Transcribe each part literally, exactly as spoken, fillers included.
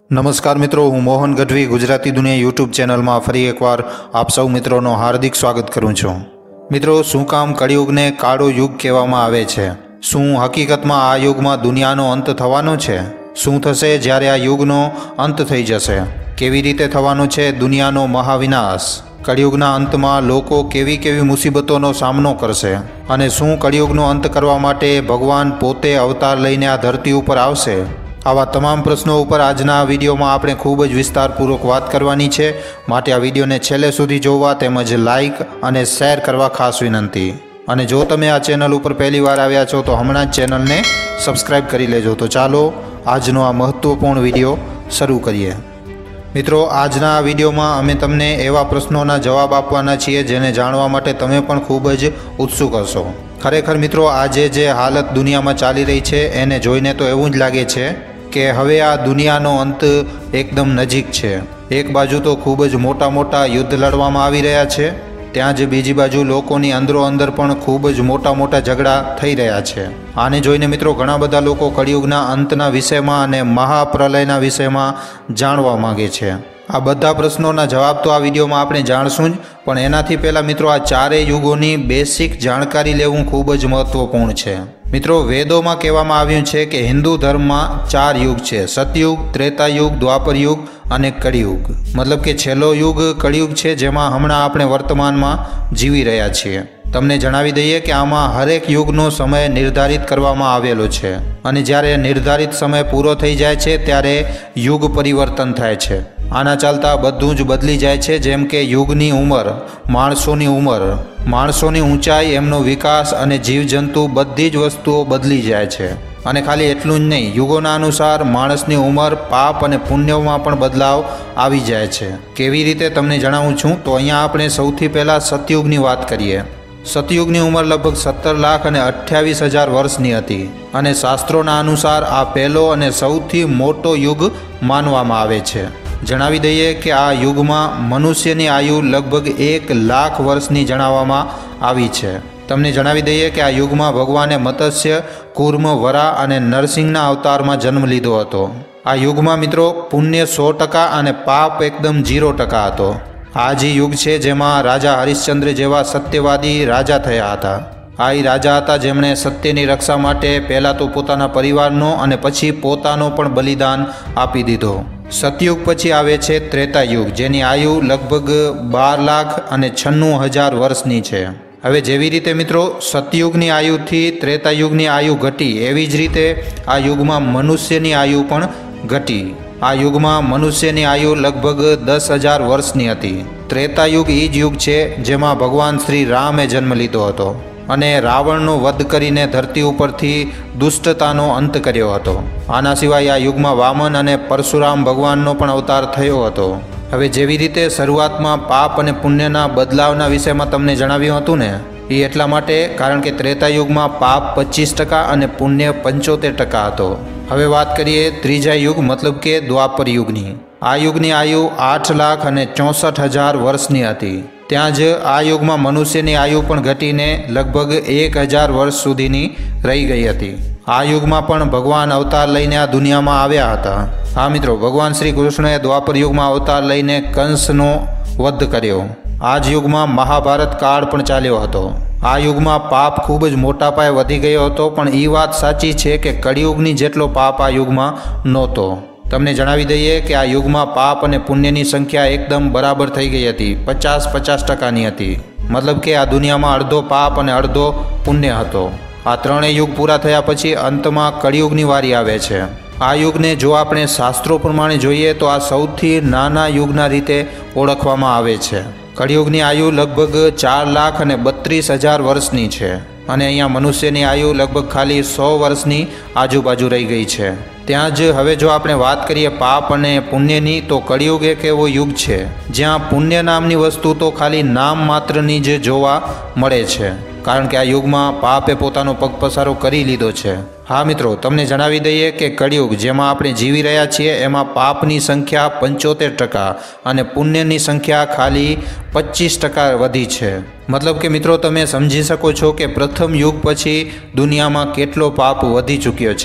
નમસ્કાર મિત્રો, હું મોહન ગઢવી ગુજરાતી દુનિયા યુટ્યુબ ચેનલમાં ફરી એકવાર આપ સૌ મિત્રોનો હાર્દિક સ્વાગત કરું છું। મિત્રો, શું કામ કળિયુગને કાળો યુગ કહેવામાં આવે છે? શું હકીકતમાં આ યુગમાં દુનિયાનો અંત થવાનો છે? શું થશે જ્યારે આ યુગનો અંત થઈ જશે? કેવી રીતે થવાનો છે દુનિયાનો મહાવિનાશ? કળિયુગના અંતમાં લોકો કેવી કેવી મુસીબતોનો સામનો કરશે અને શું કળિયુગનો અંત કરવા માટે ભગવાન પોતે અવતાર લઈને આ ધરતી ઉપર આવશે? આવા તમામ પ્રશ્નો ઉપર આજના આ વિડીયોમાં આપણે ખૂબ જ વિસ્તારપૂર્વક વાત કરવાની છે, માટે આ વિડીયોને છેલ્લે સુધી જોવા તેમજ લાઇક અને શેર કરવા ખાસ વિનંતી। અને જો તમે આ ચેનલ ઉપર પહેલી વાર આવ્યા છો તો હમણાં જ ચેનલને સબસ્ક્રાઈબ કરી લેજો। તો ચાલો આજનો આ મહત્ત્વપૂર્ણ વિડીયો શરૂ કરીએ। મિત્રો, આજના આ વિડીયોમાં અમે તમને એવા પ્રશ્નોના જવાબ આપવાના છીએ જેને જાણવા માટે તમે પણ ખૂબ જ ઉત્સુક હશો। ખરેખર મિત્રો, આજે જે હાલત દુનિયામાં ચાલી રહી છે એને જોઈને તો એવું જ લાગે છે કે હવે આ દુનિયાનો અંત એકદમ નજીક છે। એક બાજુ તો ખૂબ જ મોટા મોટા યુદ્ધ લડવામાં આવી રહ્યા છે, ત્યાં જ બીજી બાજુ લોકોની અંદરો અંદર પણ ખૂબ જ મોટા મોટા ઝઘડા થઈ રહ્યા છે। આને જોઈને મિત્રો ઘણા બધા લોકો કળિયુગના અંતના વિષયમાં અને મહાપ્રલયના વિષયમાં જાણવા માગે છે। આ બધા પ્રશ્નોના જવાબ તો આ વિડીયોમાં આપણે જાણશું જ, પણ એનાથી પહેલાં મિત્રો આ ચારેય યુગોની બેસિક જાણકારી લેવું ખૂબ જ મહત્ત્વપૂર્ણ છે। મિત્રો, વેદોમાં કહેવામાં આવ્યું છે કે હિન્દુ ધર્મમાં ચાર યુગ છે: સતયુગ, ત્રેતાયુગ, દ્વાપરયુગ અને કળિયુગ। મતલબ કે છેલ્લો યુગ કળિયુગ છે, જેમાં હમણાં આપણે વર્તમાનમાં જીવી રહ્યા છીએ। તમને જણાવી દઈએ કે આમાં હરેક યુગનો સમય નિર્ધારિત કરવામાં આવેલો છે અને જ્યારે નિર્ધારિત સમય પૂરો થઈ જાય છે ત્યારે યુગ પરિવર્તન થાય છે। આના ચાલતા બધું જ બદલી જાય છે, જેમ કે યુગની ઉંમર, માણસોની ઉંમર, માણસોની ઊંચાઈ, એમનો વિકાસ અને જીવજંતુ બધી જ વસ્તુઓ બદલી જાય છે। અને ખાલી એટલું જ નહીં, યુગોના અનુસાર માણસની ઉંમર, પાપ અને પુણ્યમાં પણ બદલાવ આવી જાય છે। કેવી રીતે તમને જણાવું છું તો અહીંયા આપણે સૌથી પહેલાં સતયુગની વાત કરીએ। સતયુગની ઉંમર લગભગ સત્તર લાખ અને અઠ્યાવીસ હજાર વર્ષની હતી અને શાસ્ત્રોના અનુસાર આ પહેલો અને સૌથી મોટો યુગ માનવામાં આવે છે। જણાવી દઈએ કે આ યુગમાં મનુષ્યની આયુ લગભગ એક લાખ વર્ષની જણાવવામાં આવી છે। તમને જણાવી દઈએ કે આ યુગમાં ભગવાને મત્સ્ય, કૂર્મ, વરા અને નરસિંહના અવતારમાં જન્મ લીધો હતો। આ યુગમાં મિત્રો પુણ્ય સો ટકા અને પાપ એકદમ ઝીરો ટકા હતો। આ જ યુગ છે જેમાં રાજા હરિશ્ચંદ્ર જેવા સત્યવાદી રાજા થયા હતા। આ એ રાજા હતા જેમણે સત્યની રક્ષા માટે પહેલાં તો પોતાના પરિવારનો અને પછી પોતાનો પણ બલિદાન આપી દીધો। સતયુગ પછી આવે છે ત્રેતાયુગ, જેની આયુ લગભગ બાર લાખ અને છન્નું હજાર વર્ષની છે। હવે જેવી રીતે મિત્રો સતયુગની આયુથી ત્રેતાયુગની આયુ ઘટી, એવી જ રીતે આ યુગમાં મનુષ્યની આયુ પણ ઘટી। આ યુગમાં મનુષ્યની આયુ લગભગ દસ હજાર વર્ષની હતી। ત્રેતાયુગ એ જ યુગ છે જેમાં ભગવાન શ્રી રામે જન્મ લીધો હતો અને રાવણનો વધ કરીને ધરતી ઉપરથી દુષ્ટતાનો અંત કર્યો હતો। આના સિવાય આ યુગમાં વામન અને પરશુરામ ભગવાનનો પણ અવતાર થયો હતો। હવે જેવી રીતે શરૂઆતમાં પાપ અને પુણ્યના બદલાવના વિષયમાં તમને જણાવ્યું હતું ને, એ એટલા માટે કારણ કે ત્રેતાયુગમાં પાપ પચીસ ટકા અને પુણ્ય પંચોતેર ટકા હતો। હવે વાત કરીએ ત્રીજા યુગ મતલબ કે દ્વાપર યુગની। આ યુગની આયુ આઠ લાખ અને ચોસઠ હજાર વર્ષની હતી। ત્યાં જ આ યુગમાં મનુષ્યની આયુ પણ ઘટીને લગભગ એક હજાર વર્ષ સુધીની રહી ગઈ હતી। આ યુગમાં પણ ભગવાન અવતાર લઈને આ દુનિયામાં આવ્યા હતા। હા મિત્રો, ભગવાન શ્રી કૃષ્ણએ દ્વાપર યુગમાં અવતાર લઈને કંસનો વધ કર્યો। આ જ યુગમાં મહાભારત કાળ પણ ચાલ્યો હતો। આ યુગમાં પાપ ખૂબ જ મોટા પાયે વધી ગયો હતો, પણ એ વાત સાચી છે કે કળિયુગની જેટલો પાપ આ યુગમાં નહોતો। તમને જણાવી દઈએ કે આ યુગમાં પાપ અને પુણ્યની સંખ્યા એકદમ બરાબર થઈ ગઈ હતી, પચાસ પચાસ ટકાની હતી। મતલબ કે આ દુનિયામાં અડધો પાપ અને અડધો પુણ્ય હતો। આ ત્રણેય યુગ પૂરા થયા પછી અંતમાં કળિયુગની વારી આવે છે। આ યુગને જો આપણે શાસ્ત્રો પ્રમાણે જોઈએ તો આ સૌથી નાના યુગના રીતે ઓળખવામાં આવે છે। કળિયુગની આયુ લગભગ ચાર લાખ અને બત્રીસ હજાર વર્ષની છે અને અહીંયા મનુષ્યની આયુ લગભગ ખાલી સો વર્ષની આજુબાજુ રહી ગઈ છે। ત્યાં જ હવે જો આપણે વાત કરીએ પાપ અને પુણ્યની, તો કળિયુગ એક એવો યુગ છે જ્યાં પુણ્ય નામની વસ્તુ તો ખાલી નામ માત્રની જ જોવા મળે છે, કારણ કે આ યુગમાં પાપે પોતાનો પગપસારો કરી લીધો છે। હા મિત્રો, તમને જણાવી દઈએ કે કળિયુગ જેમાં આપણે જીવી રહ્યા છીએ એમાં પાપની સંખ્યા પંચોતેર ટકા અને પુણ્યની સંખ્યા ખાલી પચીસ ટકા વધી છે। મતલબ કે મિત્રો તમે સમજી શકો છો કે પ્રથમ યુગ પછી દુનિયામાં કેટલો પાપ વધી ચૂક્યો છે।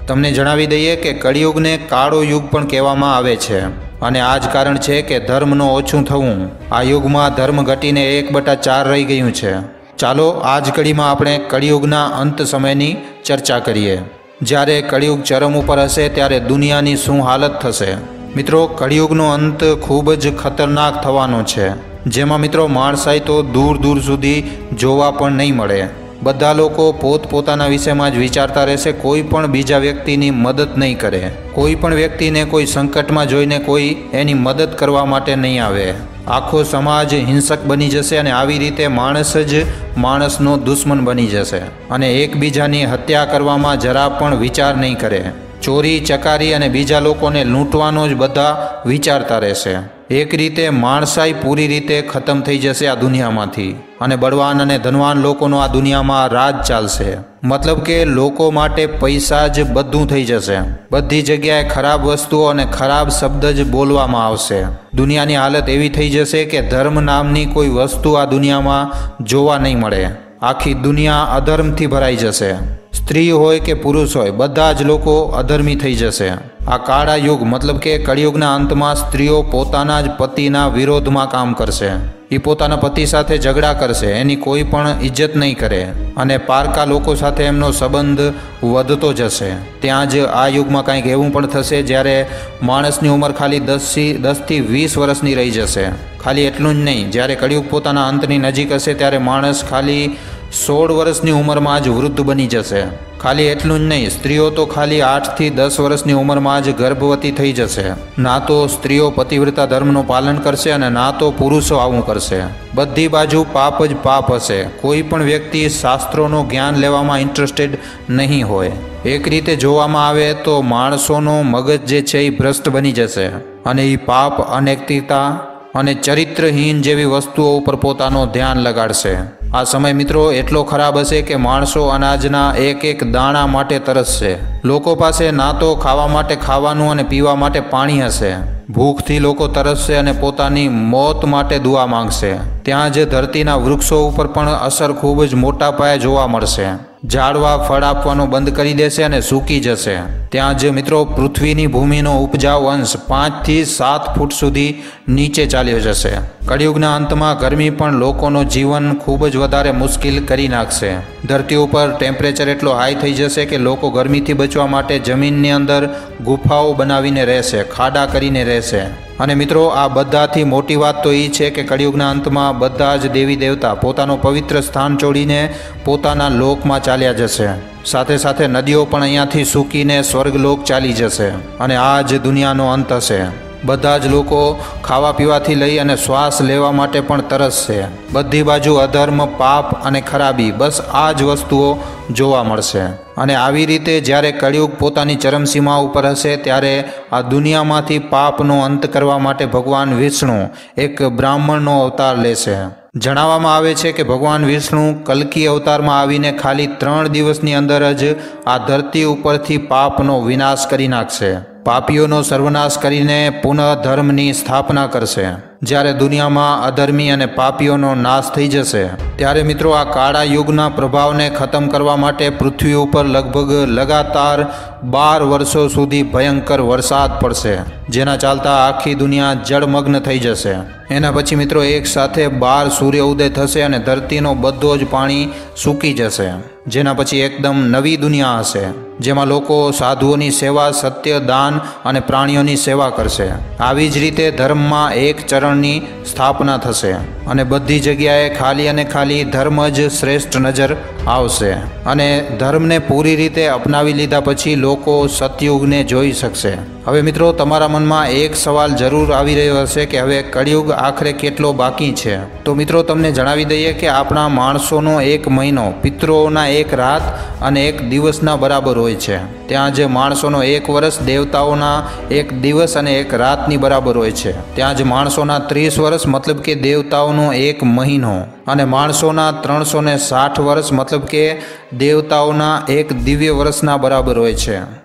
તમને જણાવી દઈએ કે કળિયુગને કાળો યુગ પણ કહેવામાં આવે છે અને આ જ કારણ છે કે ધર્મનું ઓછું થવું. આ યુગમાં ધર્મ ઘટીને એક બટા ચાર રહી ગયું છે. ચાલો આ જ કડીમાં આપણે કળિયુગના અંત સમયની ચર્ચા કરીએ. જ્યારે કળિયુગ ચરમ ઉપર હશે ત્યારે દુનિયાની શું હાલત થશે? મિત્રો, કળિયુગનો અંત ખૂબ જ ખતરનાક થવાનો છે, જેમાં મિત્રો માણસાઈ તો દૂર દૂર સુધી જોવા પણ નહીં મળે. બધા લોકો પોતપોતાના વિષયમાં જ વિચારતા રહેશે. કોઈ પણ બીજા વ્યક્તિની મદદ નહીં કરે. કોઈ પણ વ્યક્તિને કોઈ સંકટમાં જોઈને કોઈ એની મદદ કરવા માટે નહીં આવે. આખો સમાજ હિંસક બની જશે અને આવી રીતે માણસ જ માણસનો દુશ્મન બની જશે અને એકબીજાની હત્યા કરવામાં જરા પણ વિચાર નહીં કરે. ચોરી ચકારી અને બીજા લોકોને લૂંટવાનો જ બધા વિચારતા રહેશે. એક રીતે માણસાઈ પૂરી રીતે ખતમ થઈ જશે આ દુનિયામાંથી અને બળવાન અને ધનવાન લોકોનો આ દુનિયામાં રાજ ચાલશે. મતલબ કે લોકો માટે પૈસા જ બધું થઈ જશે. બધી જગ્યાએ ખરાબ વસ્તુઓ અને ખરાબ શબ્દ જ બોલવામાં આવશે. દુનિયાની હાલત એવી થઈ જશે કે ધર્મ નામની કોઈ વસ્તુ આ દુનિયામાં જોવા નહીં મળે. આખી દુનિયા અધર્મથી ભરાઈ જશે. સ્ત્રી હોય કે પુરુષ હોય, બધા જ લોકો અધર્મી થઈ જશે. આ કાળા યુગ મતલબ કે કળિયુગના અંતમાં સ્ત્રીઓ પોતાના જ પતિના વિરોધમાં કામ કરશે. એ પોતાના પતિ સાથે ઝઘડા કરશે, એની કોઈ પણ ઇજ્જત નહીં કરે અને પારકા લોકો સાથે એમનો સંબંધ વધતો જશે. ત્યાં જ આ યુગમાં કંઈક એવું પણ થશે જ્યારે માણસની ઉંમર ખાલી દસથી દસથી વીસ વર્ષની રહી જશે. ખાલી એટલું જ નહીં, જ્યારે કળિયુગ પોતાના અંતની નજીક હશે ત્યારે માણસ ખાલી સોળ વર્ષની ઉંમરમાં જ વૃદ્ધ બની જશે. ખાલી એટલું જ નહીં, સ્ત્રીઓ તો ખાલી આઠથી દસ વર્ષની ઉંમરમાં જ ગર્ભવતી થઈ જશે. ના તો સ્ત્રીઓ પતિવ્રતા ધર્મનું પાલન કરશે અને ના તો પુરુષો આવું કરશે. બધી બાજુ પાપ જ પાપ હશે. કોઈ પણ વ્યક્તિ શાસ્ત્રોનું જ્ઞાન લેવામાં ઇન્ટરેસ્ટેડ નહીં હોય. એક રીતે જોવામાં આવે તો માણસોનો મગજ જે છે એ ભ્રષ્ટ બની જશે અને એ પાપ, અનૈતિકતા અને ચરિત્રહીન જેવી વસ્તુઓ ઉપર પોતાનું ધ્યાન લગાડશે. આ સમય મિત્રો એટલો ખરાબ હશે કે માણસો અનાજના એક એક દાણા માટે તરસશે. લોકો પાસે ના તો ખાવા માટે ખાવાનું અને પીવા માટે પાણી હશે. ભૂખથી લોકો તરસશે અને પોતાની મોત માટે દુઆ માંગશે. ત્યાં જ ધરતીના વૃક્ષો ઉપર પણ અસર ખૂબ જ મોટા પાયે જોવા મળશે. ઝાડવા ફળ આપવાનું બંધ કરી દેશે અને સૂકી જશે. ત્યાં જ મિત્રો પૃથ્વીની ભૂમિનો ઉપજાઉ અંશ પાંચથી સાત ફૂટ સુધી નીચે ચાલ્યો જશે. કળિયુગના અંતમાં ગરમી પણ લોકોનું જીવન ખૂબ જ વધારે મુશ્કેલ કરી નાખશે. ધરતી ઉપર ટેમ્પરેચર એટલો હાઈ થઈ જશે કે લોકો ગરમીથી બચવા માટે જમીનની અંદર ગુફાઓ બનાવીને રહેશે, ખાડા કરીને રહેશે. અને મિત્રો આ બધાથી મોટી વાત તો એ છે કે કળિયુગના અંતમાં બધા જ દેવી દેવતા પોતાનું પવિત્ર સ્થાન છોડીને પોતાના લોકમાં ચાલ્યા જશે. સાથે સાથે નદીઓ પણ અહીંયાથી સૂકીને સ્વર્ગલોક ચાલી જશે અને આ જ દુનિયાનો અંત હશે. બધા જ લોકો ખાવા પીવાથી લઈ અને શ્વાસ લેવા માટે પણ તરસશે. બધી બાજુ અધર્મ, પાપ અને ખરાબી, બસ આ જ વસ્તુઓ જોવા મળશે. અને આવી રીતે જ્યારે કળિયુગ પોતાની ચરમસીમા ઉપર હશે ત્યારે આ દુનિયામાંથી પાપનો અંત કરવા માટે ભગવાન વિષ્ણુ એક બ્રાહ્મણનો અવતાર લેશે. જણાવવામાં આવે છે કે ભગવાન વિષ્ણુ કલ્કી અવતારમાં આવીને ખાલી ત્રણ દિવસની અંદર જ આ ધરતી ઉપરથી પાપનો વિનાશ કરી નાખશે. પાપીઓનો સર્વનાશ કરીને પુનઃ ધર્મની સ્થાપના કરશે. જ્યારે દુનિયામાં અધર્મી અને પાપીઓનો નાશ થઈ જશે ત્યારે મિત્રો આ કાળા યુગના પ્રભાવને ખતમ કરવા માટે પૃથ્વી ઉપર લગભગ લગાતાર બાર વર્ષો સુધી ભયંકર વરસાદ પડશે, જેના ચાલતા આખી દુનિયા જળમગ્ન થઈ જશે. એના પછી મિત્રો એક સાથે બાર સૂર્ય ઉદય થશે અને ધરતીનો બધો જ પાણી સૂકી જશે. જેના પછી એકદમ નવી દુનિયા હશે જેમાં લોકો સાધુઓની સેવા, સત્ય, દાન અને પ્રાણીઓની સેવા કરશે. આવી જ રીતે ધર્મમાં એક ચરણની સ્થાપના થશે અને બધી જગ્યાએ ખાલી અને ખાલી ધર્મ જ શ્રેષ્ઠ નજર આવશે. અને ધર્મને પૂરી રીતે અપનાવી લીધા પછી લોકો સતયુગને જોઈ શકશે. હવે મિત્રો તમારા મનમાં એક સવાલ જરૂર આવી રહ્યો હશે કે હવે કળિયુગ આખરે કેટલો બાકી છે? તો મિત્રો તમને જણાવી દઈએ કે આપણા માણસોનો એક મહિનો પિતૃઓના એક રાત અને એક દિવસના બરાબર હોય છે. ત્યાં જ માણસોનો એક વર્ષ દેવતાઓના એક દિવસ અને એક રાતની બરાબર હોય છે. ત્યાં જ માણસોના ત્રીસ વર્ષ મતલબ કે દેવતાઓનો એક મહિનો અને માણસોના ત્રણસો ને સાઠ વર્ષ મતલબ કે દેવતાઓના એક દિવ્ય વર્ષના બરાબર હોય છે.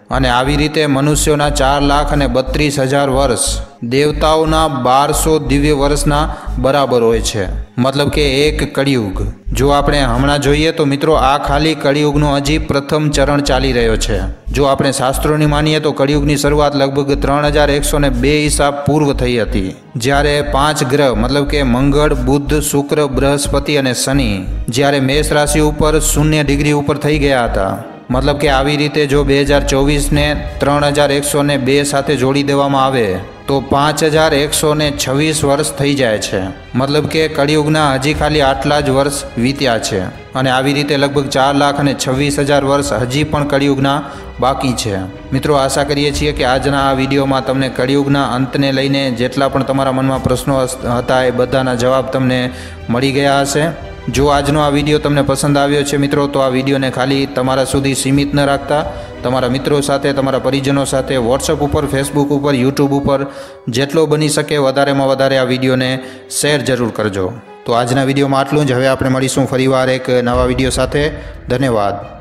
અને આવી રીતે મનુષ્યોના ચાર લાખ અને બત્રીસ હજાર વર્ષ દેવતાઓના બારસો દિવ્ય વર્ષના બરાબર હોય છે, મતલબ કે એક કળિયુગ. જો આપણે હમણાં જોઈએ તો મિત્રો આ ખાલી કળિયુગનો હજી પ્રથમ ચરણ ચાલી રહ્યો છે. જો આપણે શાસ્ત્રોની માનીએ તો કળિયુગની શરૂઆત લગભગ ત્રણ હજાર એકસો ને બે ઈસા પૂર્વ થઈ હતી, જ્યારે પાંચ ગ્રહ મતલબ કે મંગળ, બુધ, શુક્ર, બૃહસ્પતિ અને શનિ જ્યારે મેષ રાશિ ઉપર શૂન્ય ડિગ્રી ઉપર થઈ ગયા હતા. મતલબ કે આવી રીતે જો બે હજાર ચોવીસને ત્રણ હજાર એકસો ને બે સાથે જોડી દેવામાં આવે તો પાંચ હજાર એકસો ને છવ્વીસ વર્ષ થઈ જાય છે. મતલબ કે કળિયુગના હજી ખાલી આટલા જ વર્ષ વીત્યા છે અને આવી રીતે લગભગ ચાર લાખ અને છવ્વીસ હજાર વર્ષ હજી પણ કળિયુગના બાકી છે. મિત્રો આશા કરીએ છીએ કે આજના આ વિડીયોમાં તમને કળિયુગના અંતને લઈને જેટલા પણ તમારા મનમાં પ્રશ્નો હતા એ બધાના જવાબ તમને મળી ગયા હશે. જો આજનો આ વિડીયો તમને પસંદ આવ્યો છે મિત્રો તો આ વિડીયોને ખાલી તમારા સુધી સીમિત ન રાખતા તમારા મિત્રો સાથે, તમારા પરિજનો સાથે વોટ્સઅપ ઉપર, ફેસબુક ઉપર, યુટ્યુબ ઉપર જેટલો બની શકે વધારેમાં વધારે આ વિડીયોને શેર જરૂર કરજો. તો આજના વિડીયોમાં આટલું જ. હવે આપણે મળીશું ફરીવાર એક નવા વિડીયો સાથે. ધન્યવાદ.